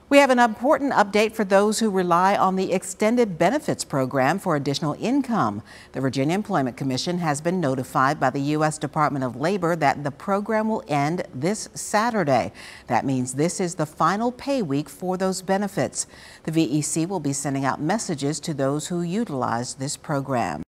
We have an important update for those who rely on the Extended Benefits Program for additional income. The Virginia Employment Commission has been notified by the U.S. Department of Labor that the program will end this Saturday. That means this is the final pay week for those benefits. The VEC will be sending out messages to those who utilize this program.